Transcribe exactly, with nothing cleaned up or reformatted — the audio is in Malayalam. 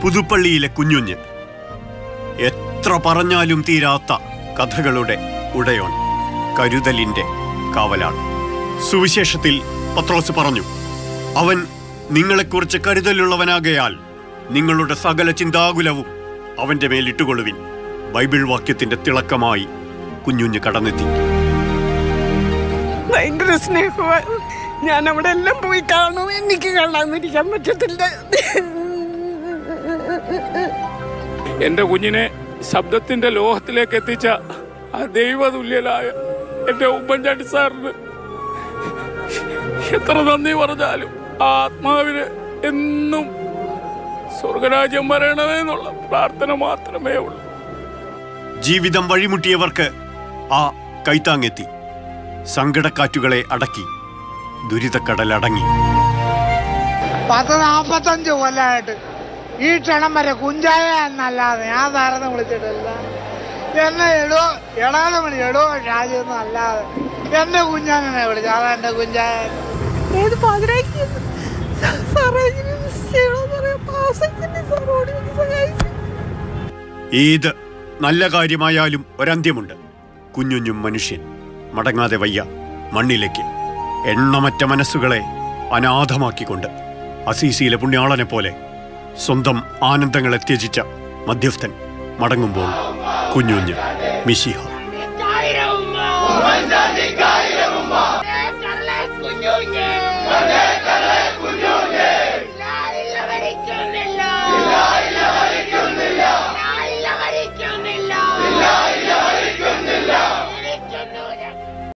പുതുപ്പള്ളിയിലെ കുഞ്ഞുഞ്ഞ് എത്ര പറഞ്ഞാലും തീരാത്ത കഥകളുടെ ഉടയോൻ, കരുതലിന്റെ കാവലാണ്. സുവിശേഷത്തിൽ പത്രോസ് പറഞ്ഞു, അവൻ നിങ്ങളെക്കുറിച്ച് കരുതലുള്ളവനാകയാൽ നിങ്ങളുടെ സകല ചിന്താകുലവും അവന്റെ മേലിട്ടുകൊള്ളുവിൻ. ബൈബിൾ വാക്യത്തിന്റെ തിളക്കമായി കുഞ്ഞുഞ്ഞ് കടന്നെത്തി. ഭയങ്കര സ്നേഹമാണ്. ഞാൻ അവിടെ എല്ലാം പോയി കാണും, എനിക്ക് കാണാതിരിക്കാൻ പറ്റത്തില്ല. എന്റെ കുഞ്ഞിനെ ശബ്ദത്തിന്റെ ലോകത്തിലേക്ക് എത്തിച്ച ആ ദൈവതുല്യനായ എന്റെ ഉമ്മൻ ചാണ്ടി സാറിന് എത്ര നന്ദി പറഞ്ഞാലും ആ ആത്മാവിന് എന്നും സ്വർഗരാജ്യം വരണമേ എന്നുള്ള പ്രാർത്ഥന മാത്രമേ ഉള്ളൂ. ജീവിതം വഴിമുട്ടിയവർക്ക് ആ കൈത്താങ്ങെത്തി. സങ്കടക്കാറ്റുകളെ അടക്കി ദുരിതക്കടലടങ്ങി. പത്ത് നാപ്പത്തഞ്ച് കൊല്ലമായിട്ട് ഈ ക്ഷണം വരെ കുഞ്ചായ എന്നല്ലാതെ ഞാൻ സാറിനെ വിളിച്ചിട്ടില്ല. എന്നെ എടോ എടാതെ വിളി എടോ ഷാജി എന്നല്ലാതെ എന്റെ കുഞ്ഞാനെ വിളിച്ചു. അതാ എന്റെ കുഞ്ചായ. ഏത് നല്ല കാര്യമായാലും ഒരന്ത്യമുണ്ട്. കുഞ്ഞുഞ്ഞും മനുഷ്യൻ മടങ്ങാതെ വയ്യ മണ്ണിലേക്ക്. എണ്ണമറ്റ മനസ്സുകളെ അനാഥമാക്കിക്കൊണ്ട് അസീസിയിലെ പുണ്യാളനെ പോലെ സ്വന്തം ആനന്ദങ്ങളെ ത്യജിച്ച മധ്യസ്ഥൻ മടങ്ങുമ്പോൾ കുഞ്ഞുഞ്ഞ് മിശിഹ.